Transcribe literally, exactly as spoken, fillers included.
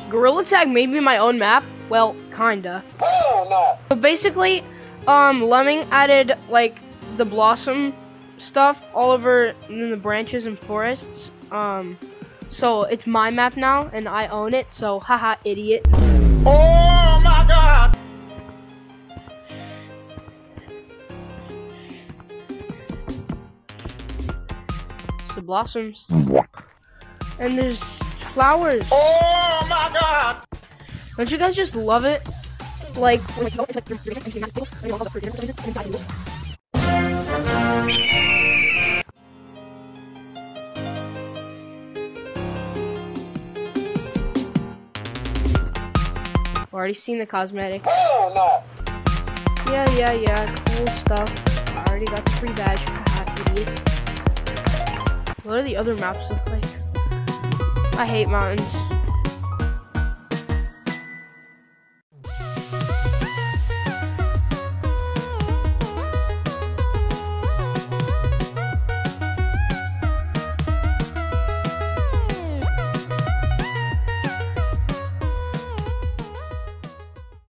Gorilla Tag made me my own map. Well, kinda. Oh no. So basically, um, Lemming added like the blossom stuff all over in the branches and forests. Um, so it's my map now, and I own it. So haha, idiot. Oh my god. It's the blossoms, and there's flowers. Oh my god. Don't you guys just love it? Like, already seen the cosmetics. Oh no. Yeah, yeah, yeah, cool stuff. I already got the free badge. Haha, idiot. What do the other maps look like? I hate mountains.